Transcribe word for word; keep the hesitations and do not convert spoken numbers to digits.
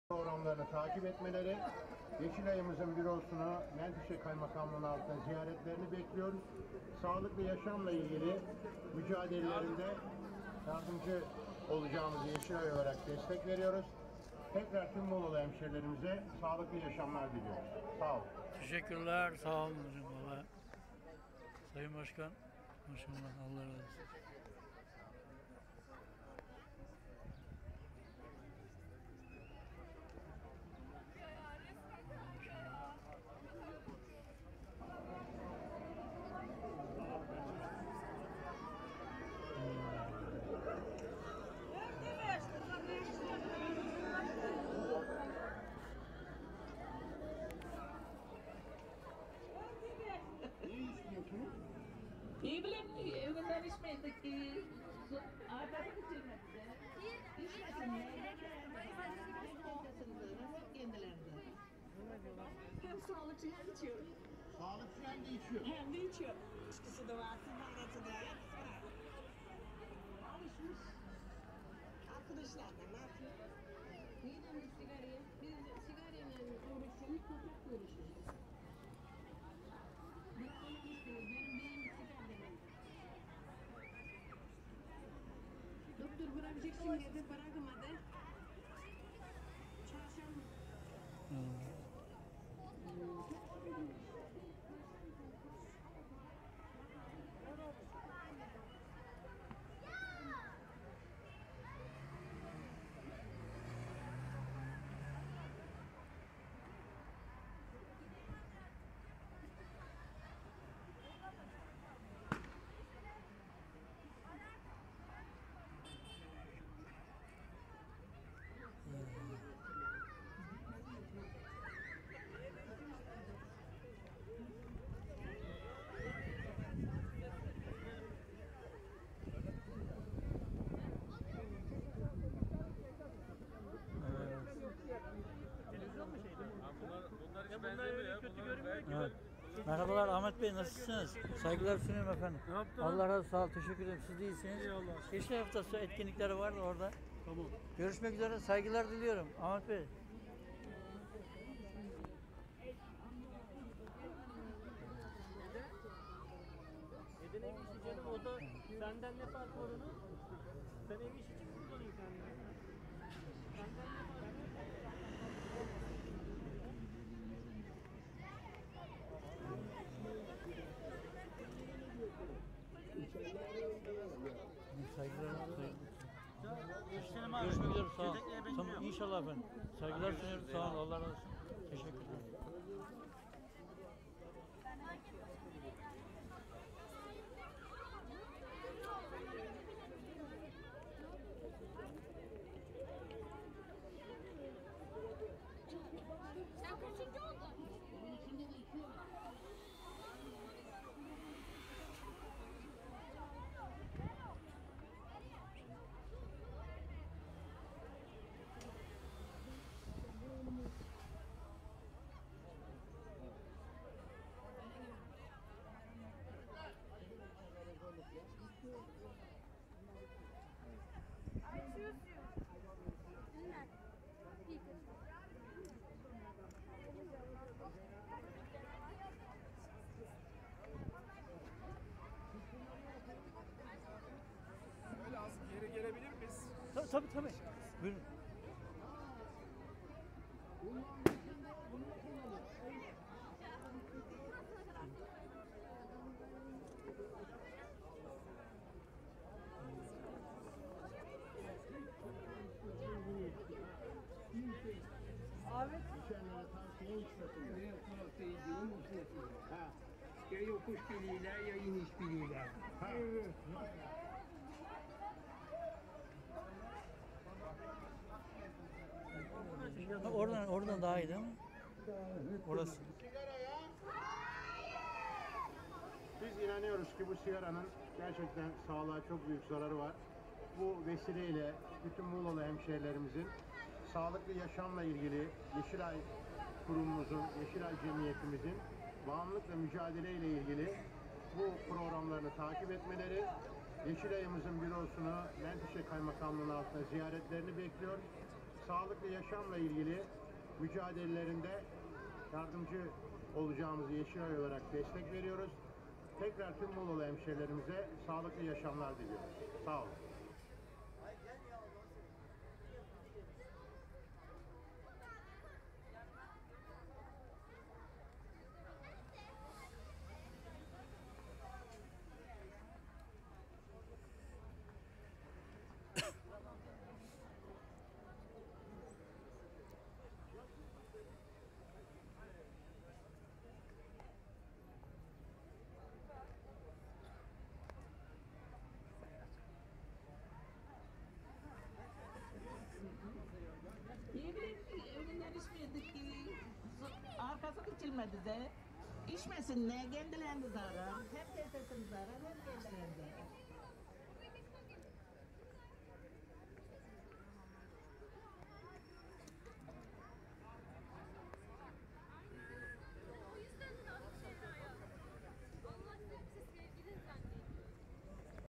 Programlarını takip etmeleri, Yeşilay'ımızın bürosunu Menteşe Kaymakamlığı'nın altında ziyaretlerini bekliyoruz. Sağlıklı yaşamla ilgili mücadelelerinde yardımcı olacağımızı Yeşilay olarak destek veriyoruz. Tekrar tüm Muğla'lı hemşehrilerimize sağlıklı yaşamlar diliyoruz. Sağ olun. Teşekkürler, sağ olun hocam. Valla. Sayın Başkan, maşallah, Allah razı olsun. Ne istiyorsunuz? İyi bileyim, evden içmeydik ki arkada bitirmekte. İçmesinler. Kendilerinde. Hem sağlıkçı hem içiyor. Sağlıkçı hem de içiyor. Hem de içiyor. İçkisi de var, sigarası da var. Alışmış. Arkadaşlar da ne yapıyor? Neden bir sigaraya? Biz sigarayla uğraşıyoruz, toprak uğraşıyoruz. Beklemek istiyoruz. Benim benim sigara demem. Doktor bırakacaksın dedi, bırakamadı. Çarşamba. Evet. Merhabalar Ahmet Bey, nasılsınız? Saygılar sunuyorum efendim. Ne yaptın? Allah razı olsun, sağ ol, teşekkür ederim. Siz de iyisiniz. Eyvallah. Yeşil Haftası etkinlikleri var orada. Tamam. Görüşmek üzere, saygılar diliyorum Ahmet Bey. Neden ev işi canım? O da senden ne fark var onun? Sen ev işi için kullanıyorsun kendini. Senden ne fark var? Saygılar, saygılar. Müşterim abi. Görüşmek üzere, sağ ol. Yedekliğe bekliyorum. Tamam, inşallah efendim. Saygılar sunuyorum, sağ ol, Allah razı olsun. Teşekkür ederim. Sen kaçıncı oldun? I choose you. Böyle az geri gelebilir miyiz? Tabii tabii. tabii. Buyurun. İçenlere tavsiye içmesinler. Diğer tarafta indiğim Ha. ya yokuş biliyorlar ya iniş biliyorlar. Ha. Ha, oradan oradan daha iyi değil mi? Orası. Sigaraya. Biz inanıyoruz ki bu sigaranın gerçekten sağlığa çok büyük zararı var. Bu vesileyle bütün Muğla'lı hemşehrilerimizin sağlıklı yaşamla ilgili Yeşilay kurumumuzun, Yeşilay Cemiyetimizin bağımlılıkla mücadele ile ilgili bu programlarını takip etmeleri, Yeşilay'ımızın bürosunu Menteşe Kaymakamlığı'nın altında ziyaretlerini bekliyor. sağlıklı yaşamla ilgili mücadelelerinde yardımcı olacağımızı Yeşilay olarak destek veriyoruz. Tekrar tüm Muğla'lı hemşehrilerimize sağlıklı yaşamlar diliyoruz. Sağ olun. Ne bileyim önünden içmedik ki arkası içilmedi de. İçmesin ne kendilerini zarar. Hem teyzesini zarar hem kendilerini zarar.